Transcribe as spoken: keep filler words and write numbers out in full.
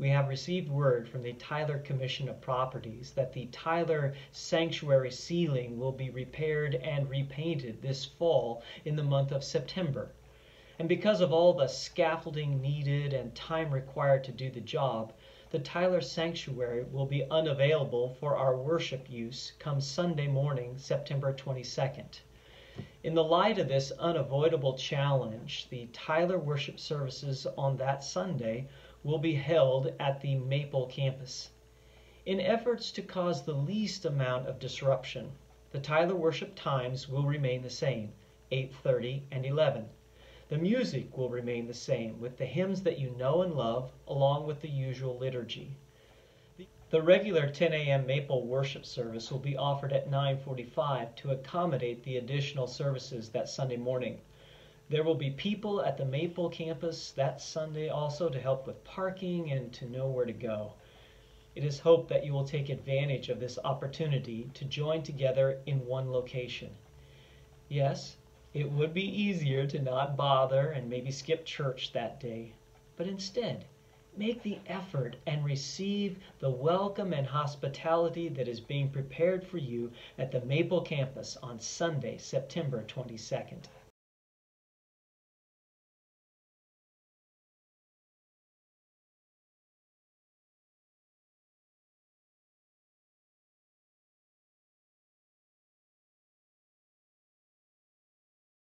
we have received word from the Tyler Commission of Properties that the Tyler Sanctuary ceiling will be repaired and repainted this fall in the month of September. And because of all the scaffolding needed and time required to do the job, the Tyler Sanctuary will be unavailable for our worship use come Sunday morning, September twenty-second. In the light of this unavoidable challenge, the Tyler worship services on that Sunday will be held at the Maple campus. In efforts to cause the least amount of disruption, the Tyler worship times will remain the same, eight thirty and eleven. The music will remain the same, with the hymns that you know and love, along with the usual liturgy. The regular ten a m Maple worship service will be offered at nine forty-five to accommodate the additional services that Sunday morning. There will be people at the Maple campus that Sunday also to help with parking and to know where to go. It is hoped that you will take advantage of this opportunity to join together in one location. Yes, it would be easier to not bother and maybe skip church that day, but instead, make the effort and receive the welcome and hospitality that is being prepared for you at the Maple campus on Sunday, September twenty-second.